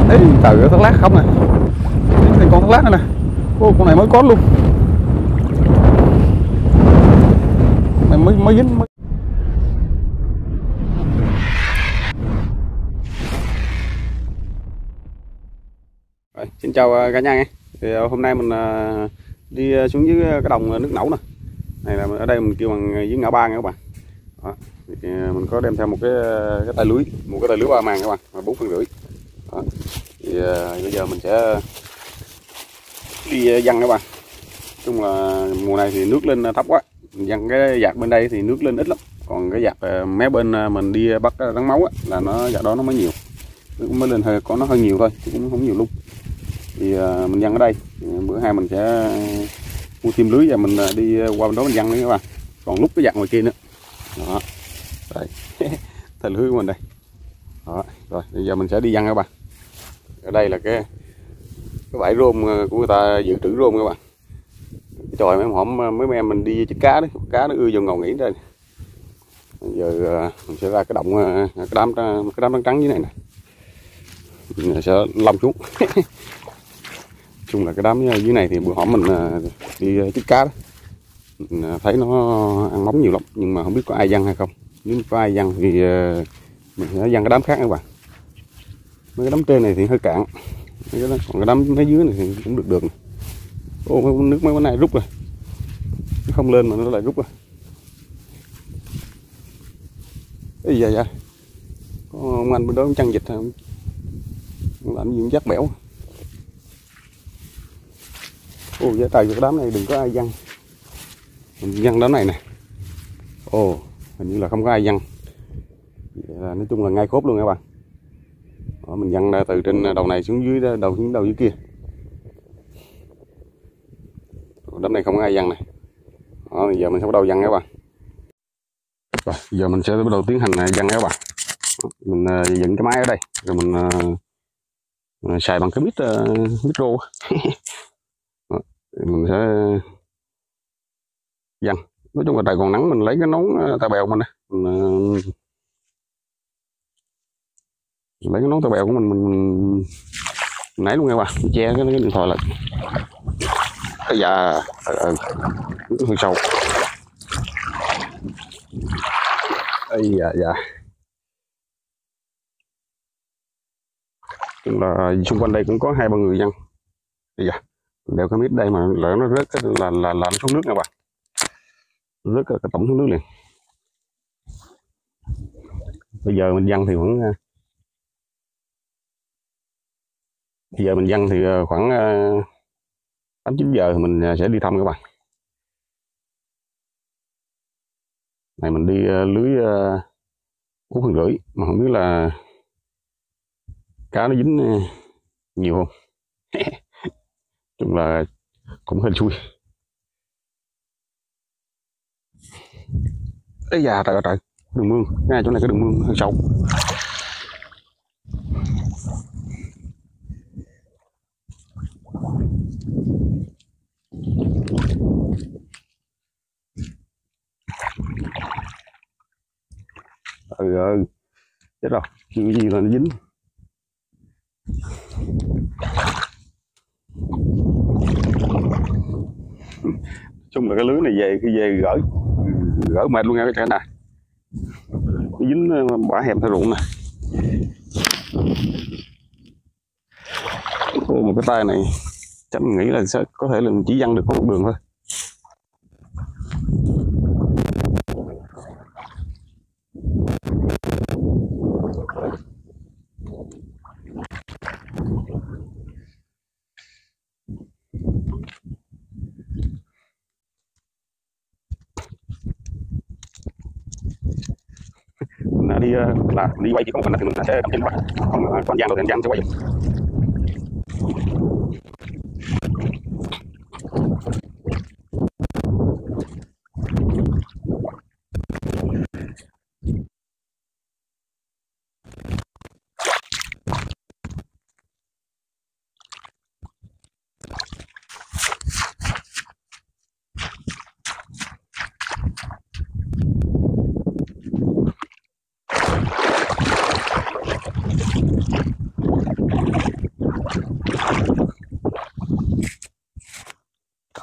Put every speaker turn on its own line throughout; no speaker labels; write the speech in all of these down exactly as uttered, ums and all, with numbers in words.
Ê, trời ơi, thuốc lát không nè, thành con thuốc lát nữa nè. Ô, con này mới có luôn, con này mới mới dính mới... Rồi, xin chào cả nhà nghe. Thì hôm nay mình đi xuống dưới cái đồng nước nẩu nè. Này là ở đây mình kêu bằng dưới ngã ba nha các bạn. Đó. Thì mình có đem theo một cái cái tay lưới, một cái tay lưới ba màng các bạn, và bốn phân rưỡi. Đó. Thì uh, bây giờ mình sẽ đi giăng các bạn. Nói chung là mùa này thì nước lên thấp quá, mình giăng cái dạt bên đây thì nước lên ít lắm, còn cái dạt mé bên mình đi bắt rắn máu á, là nó dạt đó nó mới nhiều, nó mới lên hơi có nó hơi nhiều thôi chứ cũng không nhiều luôn. Thì uh, mình giăng ở đây, bữa hai mình sẽ mua thêm lưới và mình đi qua bên đó mình giăng nữa các bạn, còn lúc cái dạt ngoài kia nữa. Đó. Đây. Thành lưới của mình đây. Đó. Rồi bây giờ mình sẽ đi giăng các bạn. Ở đây là cái cái bãi rôm của người ta dự trữ rôm các bạn. Cái tròi mấy hổm mấy em mình đi chích cá đấy, cá nó ưa vào ngầu nghỉ đây. Bây giờ mình sẽ ra cái động cái đám cái đám trắng trắng dưới này nè, mình sẽ lông xuống. Chung là cái đám dưới này thì bữa hổm mình đi chích cá đó, mình thấy nó ăn móng nhiều lắm, nhưng mà không biết có ai giăng hay không. Nếu có ai giăng thì mình sẽ giăng cái đám khác các bạn. Mấy cái đám trên này thì hơi cạn, còn cái đám phía dưới này thì cũng được được. Ô, nước mấy cái này rút rồi, không lên mà nó lại rút rồi. Ây da da, có ông anh bên đó chăn vịt không, làm gì cũng dắt bẻo. Ô, giá trời, cái đám này đừng có ai giăng, mình giăng đám này nè. Ồ, hình như là không có ai giăng. Nói chung là ngay khốp luôn các bạn. Đó, mình giăng từ trên đầu này xuống dưới đầu xuống đầu dưới kia. Đám này không có ai giăng này. Đó, bây giờ mình sẽ bắt đầu giăng các bạn. Rồi, giờ mình sẽ bắt đầu tiến hành giăng các bạn. Mình dựng cái máy ở đây, rồi mình uh, xài bằng cái mít uh, micro. Mình sẽ giăng. Nói chung là trời còn nắng, mình lấy cái nón tà bèo mình, mình, uh, mình lấy cái nón tà bèo của mình mình, mình, mình nãy luôn các bạn, mình che cái, cái điện thoại lại. Ây da, uh, uh, hơi sâu. Ây da da. Chung là xung quanh đây cũng có hai ba người giăng. Ây da, đeo cái mít đây mà lỡ nó rớt là là là nó xuống nước các bạn, rớt cái, cái tổng xuống nước liền. Bây giờ mình giăng thì vẫn bây giờ mình giăng thì khoảng tám chín giờ mình sẽ đi thăm các bạn. Này mình đi lưới bốn phân rưỡi mà không biết là cá nó dính nhiều không. Chung là cũng hên xui. Ây da, trời ơi trời, đường mương, ngay chỗ này cái đường mương hơi sâu. Ừ ơi, chết rồi, chuyện gì là nó dính. Chung là cái lưới này về khi về gỡ gỡ mệt luôn nha các bạn. Nó dính bả hẹp theo ruộng nè. Ô, một cái tay này chắc mình nghĩ là sẽ có thể là mình chỉ giăng được có một đường thôi. Mình đi là đi quay chỉ có một mình thì mình sẽ cầm trên bạn, còn còn giăng rồi thì anh giăng sẽ quay được.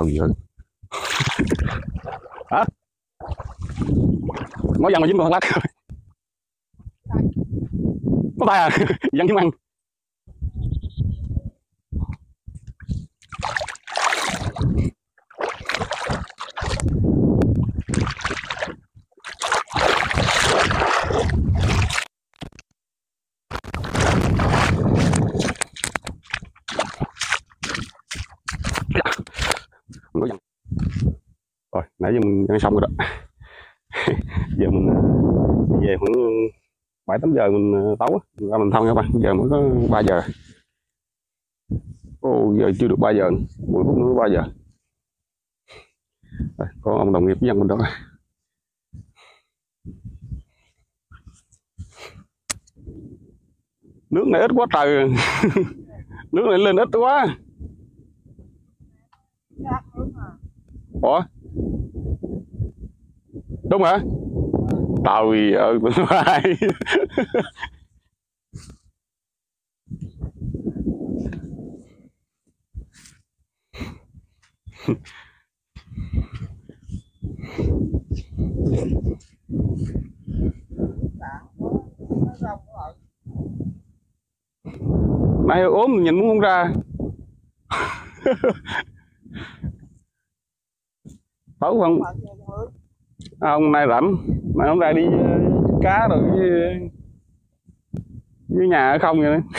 Không gì hơn. Hả? Nói văng mà dính con lát rồi. Có tay à? Văng kiếm ăn. Không có văng. Rồi, nãy giờ mình ăn xong rồi đó. Giờ mình đi về khoảng bảy tám giờ mình tấu ra mình thông các bạn. Giờ mới có ba giờ. Ồ, giờ chưa được ba giờ, mười phút nữa ba giờ. Đây, có ông đồng nghiệp với dân mình đó. Nước này ít quá trời. Nước này lên ít quá. Ủa? Đúng hả? Trời ơi, mình phải. Nay ốm nhìn muốn không ra. Tối không? À, hôm nay rảnh, mà hôm nay đi uh, cá rồi với, với nhà ở không vậy đấy.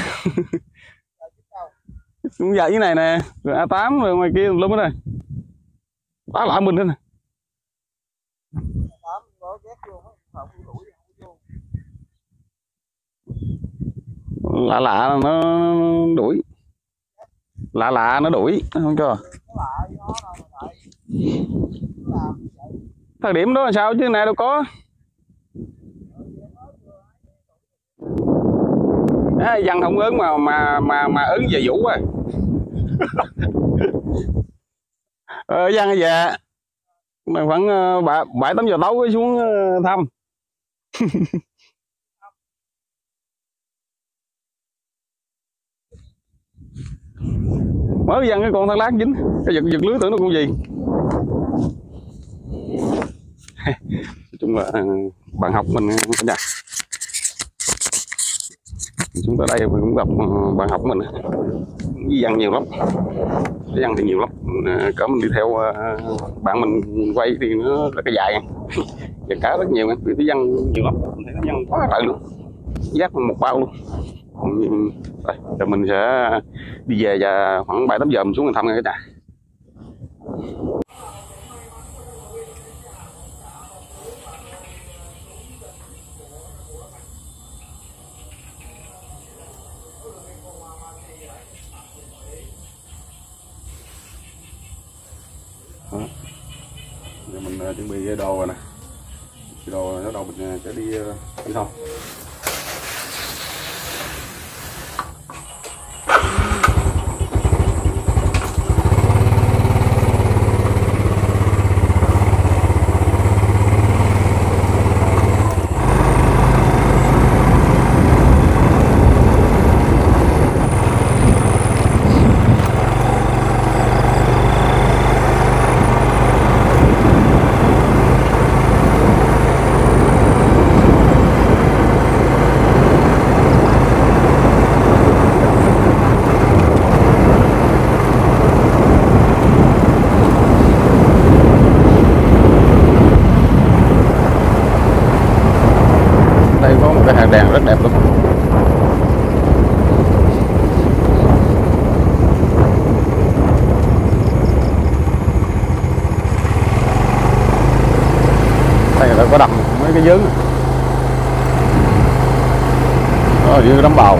Cũng giờ như này nè, rồi A tám rồi ngoài kia luôn đó này. Tá lạ mình thế nè. Lạ lạ nó đuổi. Lạ lạ nó đuổi, nó không cho. Thời điểm đó là sao chứ này đâu có. À, dân không ứng mà mà mà mà ứng về Vũ à. Ờ, dân về mà khoảng bảy tám giờ tối xuống thăm. Mới dân cái con thác lát dính cái giật giật lưới tưởng nó con gì. Nói chung là bạn học mình cả nhà. Chúng ta đây mình cũng gặp bạn học mình với dân nhiều lắm, dân thì nhiều lắm. Cỡ mình đi theo bạn mình quay thì nó là cái dài và cá rất nhiều, vì cái dân nhiều lắm, thấy dân quá trời luôn, giác một bao luôn. Rồi, rồi mình sẽ đi về và khoảng bảy tám giờ mình xuống mình thăm ngay cái nhà. Đó. Giờ mình uh, chuẩn bị đồ rồi nè, đồ nó đầu mình sẽ đi uh, đi thông. Đây có một cái hàng đèn rất đẹp luôn. Đây người ta có đặt mấy cái dớn đó, dưới đám bào.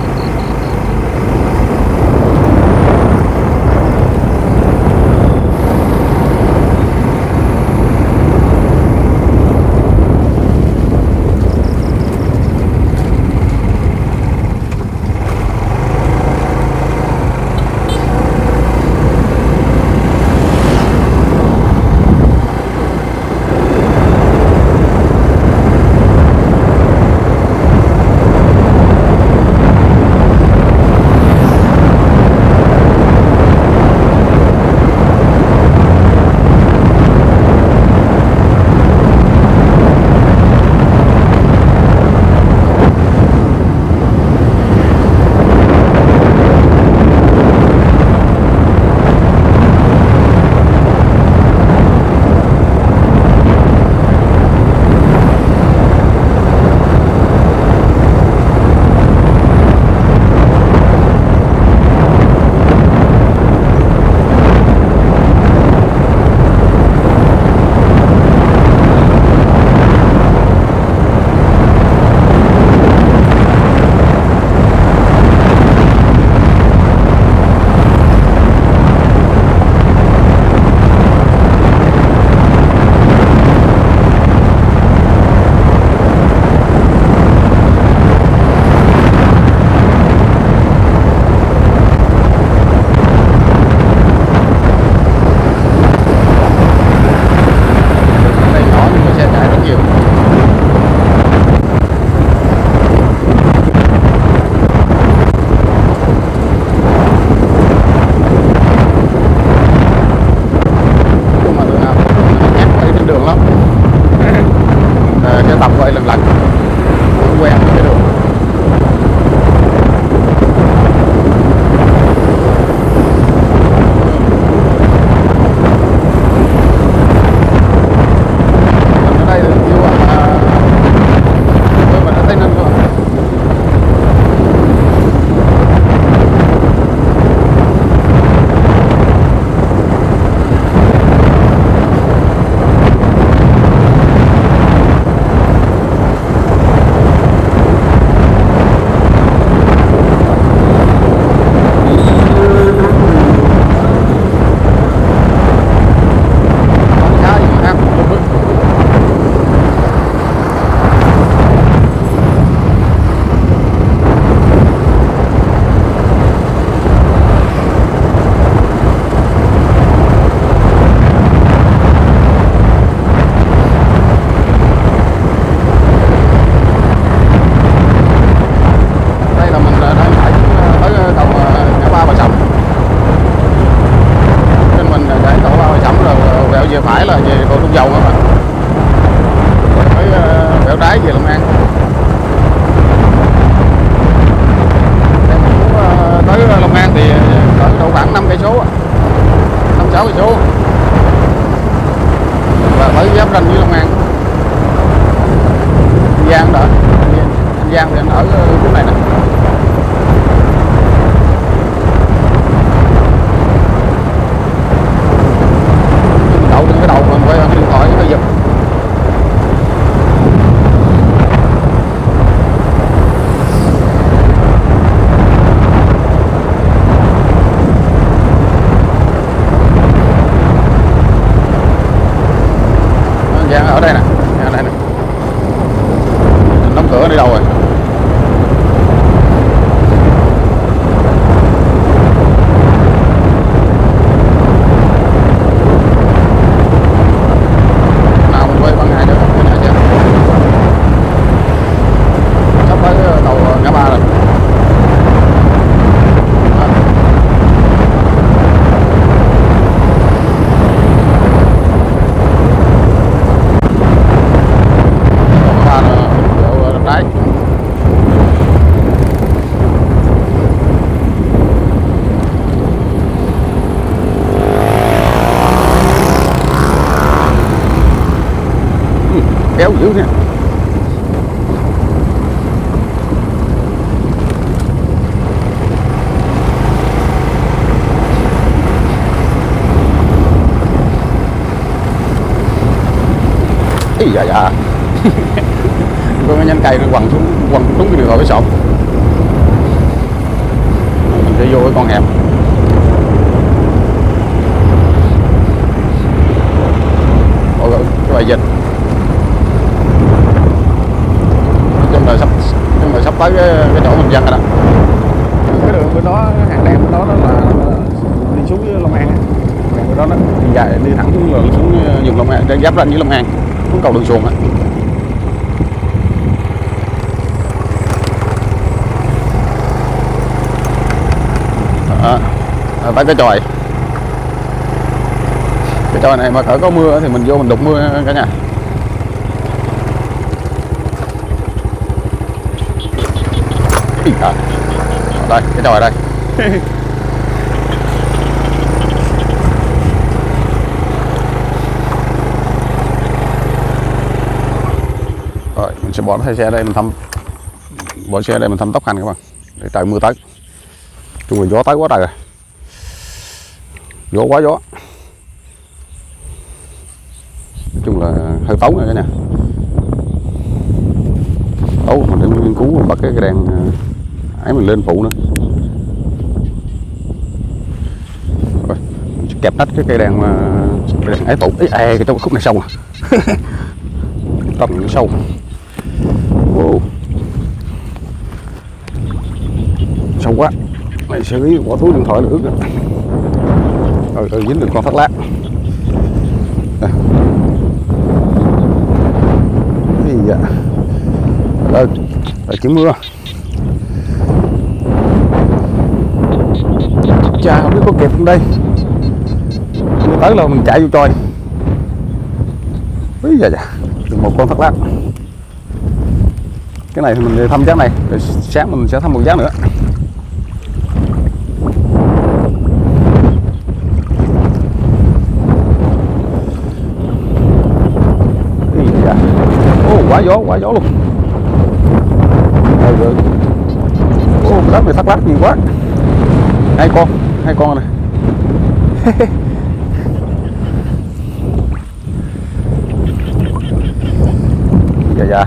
khoảng năm cây số, năm sáu cây số và mới giáp ranh với Long An. Anh Giang đó, anh Giang thì anh ở khu này nè. Đậu trên cái đầu mình quay cái điện thoại nó giật. Giang ở đây nè, ở đây nè. Đóng cửa đi đâu rồi? Nào mình quay bằng ngày nữa, cái này chứ. Sắp tới đầu ngã ba rồi. Kéo dữ nha. Ý dạ dạ. Con cái nhánh cây nó quằn xuống, quằn trúng cái đường rồi cái sọt. Mình sẽ vô cái con hẻm. Ôi cái bài dịch. Rồi sắp rồi sắp tới cái, cái chỗ mình dân rồi đó. Cái đường bên đó, hàng đèn bên đó đó là đi xuống Long An. Bên đó nó đi dài đi thẳng xuống xuống vùng Long An, giáp ranh với Long An, xuống cầu Đường Xuồng á. À, tới cái chòi. Cái chòi này mà cỡ có mưa thì mình vô mình đục mưa cả nhà. À, đây cái chòi đây. Rồi mình sẽ bỏ xe xe đây mình thăm, bỏ xe đây mình thăm tốc hành các bạn. Để trời mưa tới, chung là gió tới quá trời rồi, gió quá gió, nói chung là hơi tấu này cả nhà. Tấu mình để nghiên cứu bật cái, cái đèn ấy mình lên phụ nữa. Rồi mình sẽ kẹp hết cái cây đèn mà cây đèn ấy phụ ấy, à, cái khúc này sâu à. Tầm nó sâu. Wow. Sâu quá, này xử lý bỏ túi điện thoại là ướt rồi. Rồi, rồi dính được con thắt lát. À. Cái gì vậy? Đây, đây kiếm mưa. Chà, không biết có kịp không đây. Mưa tới là mình chạy vô trôi. Úi da da, một con thắt lát. Cái này thì mình thăm giác này, rồi sáng mình sẽ thăm một giác nữa. Úi da da. Ô, quá gió, quá gió luôn. Rồi rồi. Ô, cái đất này thắt lát nhiều quá. Hai con, hai con này. Dạ dạ.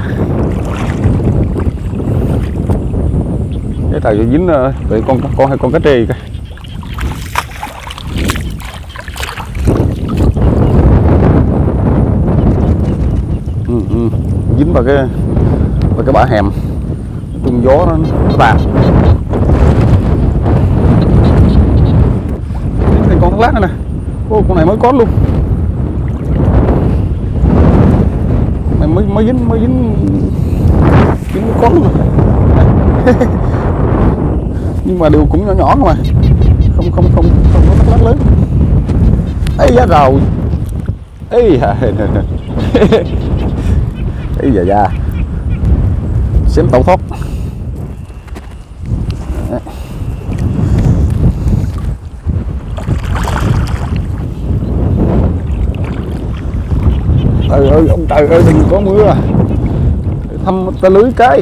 Cái tàu dính vậy con con hay con cá trê kìa. Ừ, ừ. Dính vào cái vào cái bả hèm. Tung gió nó nó tàn. Dính con thắt lát này nè. Ô, con này mới có luôn. Này mới mới dính mới dính dính có luôn. Nhưng mà đều cũng nhỏ nhỏ mà không không không không có thắt lát lớn. Ấy da rồi. Ấy da. Ấy da da. Xém tẩu thoát. Trời ơi ông trời ơi, đừng có mưa để thăm ta lưới cái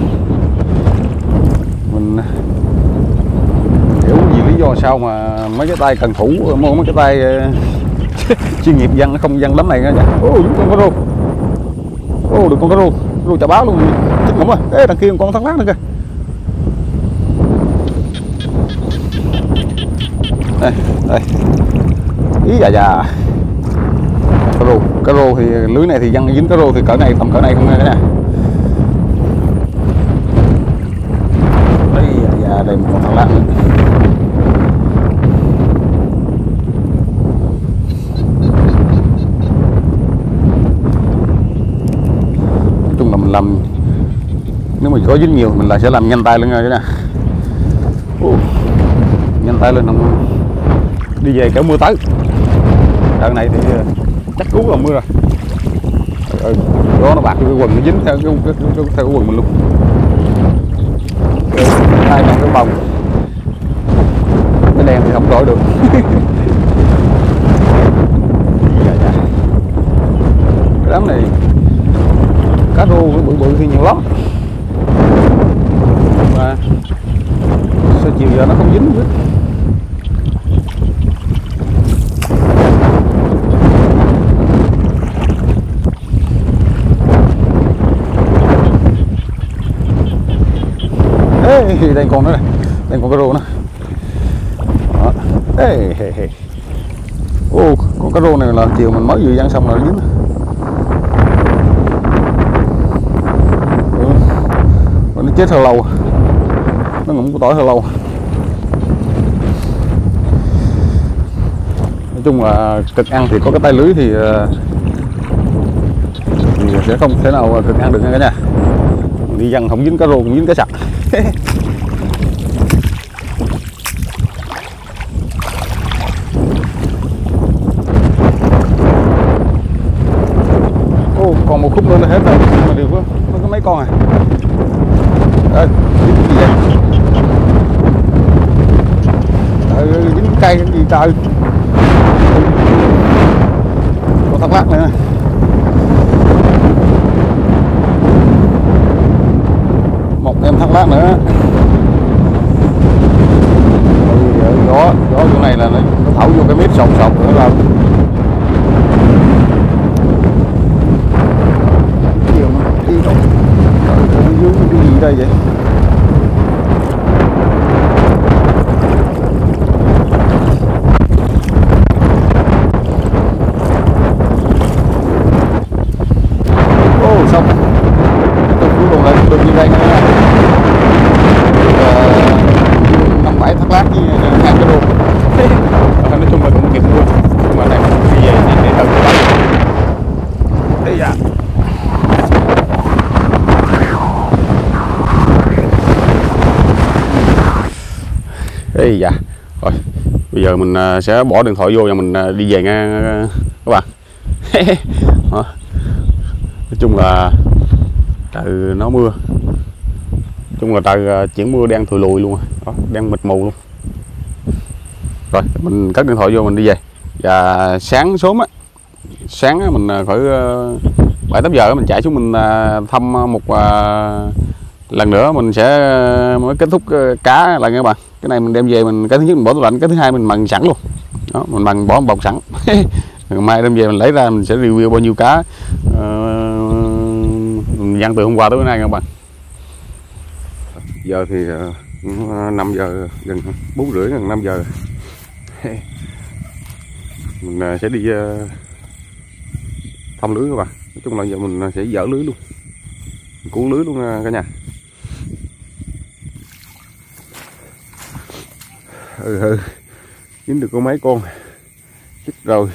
mình hiểu gì lý do sao mà mấy cái tay cần thủ mua mấy cái tay chuyên nghiệp dân nó không dân lắm này nha. Ô con cá rô, ô được con cá rô, rô chả báo luôn, chết ngủm rồi. Ê đằng kia con thác lát nữa kìa. Đây đây, ý dạ dạ cá rô, cá rô thì lưới này thì dân dính cá rô thì cỡ này tầm cỡ này không nghe cả nhà. Đây dạ dạ, đây một con thác lát nữa. Làm nếu mà có dính nhiều mình là sẽ làm nhanh tay lên rồi nè, nhanh tay lên không đi về kéo mưa tới. Đợt này thì chắc cứu là mưa rồi. Ừ, gió nó bạc cái quần nó dính theo cái, cái, cái, theo cái quần mình luôn. Hai mang cái bông cái đèn thì không đổi được. Cái đám này cá rô bự bự thì nhiều lắm mà sao chiều giờ nó không dính nữa. Ê, đây còn nữa này, đây còn cá rô nữa. Đó. Ê, hề, hề. Ô, con cá rô này là chiều mình mới vừa dăng xong là nó dính. Nó chết hơi lâu, nó ngủm có tỏi hơi lâu. Nói chung là cực ăn thì có cái tay lưới thì, thì sẽ không thể nào cực ăn được nha cả nhà. Đi dân không dính cá rô cũng dính cá sặc. Ô, còn một khúc nữa là hết rồi, mà điều có, có mấy con à. Ê, dính gì vậy? Trời ơi, dính cây cái gì trời. Có thác lát nữa. Một em thác lát nữa. Ôi, gió, gió chỗ này là nó, nó thổi vô cái mít sọc sọc nữa là đi đâu. Trời ơi, dưới cái gì đây vậy? Ô xong tôi cuối cùng là được như đây nha. Năm bảy thác lát với hai cái đồ. Nói chung là cũng kịp luôn, nhưng mà này mình đi về để tận tới đây dạ. Ê dạ, rồi bây giờ mình sẽ bỏ điện thoại vô và mình đi về nha các bạn. Nói chung là trời nó mưa, nói chung là trời chuyển mưa đang thùi lùi luôn, đó, đang mịt mù luôn. Rồi mình cất điện thoại vô mình đi về. Và sáng sớm á, sáng á, mình phải bảy tám giờ mình chạy xuống mình thăm một lần nữa mình sẽ mới kết thúc cá là các bạn. Cái này mình đem về mình cái thứ nhất mình bỏ tủ lạnh, cái thứ hai mình bằng sẵn luôn. Đó, mình bằng bỏ một bọc sẵn. Mai đem về mình lấy ra mình sẽ review bao nhiêu cá uh, mình dăng từ hôm qua tới bữa nay các bạn. Giờ thì uh, năm giờ gần bốn rưỡi gần năm giờ. Mình uh, sẽ đi uh, thăm lưới các bạn. Nói chung là giờ mình sẽ dỡ lưới luôn, mình cuốn lưới luôn uh, cả nhà. Ừ, ừ. Dính được có mấy con chết rồi.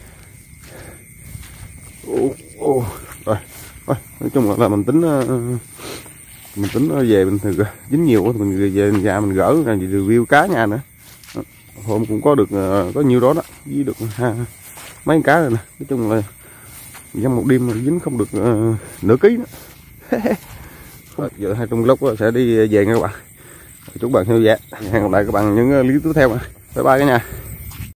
Ô, ô. Rồi. Rồi nói chung là, là mình tính uh, mình tính về mình thì dính nhiều thì mình về nhà mình gỡ rồi review cá nhà nữa. Đó. Hôm cũng có được uh, có nhiêu đó đó, với được uh, mấy cá rồi nè. Nói chung là trong một đêm mà dính không được uh, nửa ký nữa. Rồi, giờ hai trong lúc sẽ đi về nha các bạn. Chúc bạn theo dõi. Hẹn gặp lại các bạn những clip tiếp theo. Bye bye cả nhà.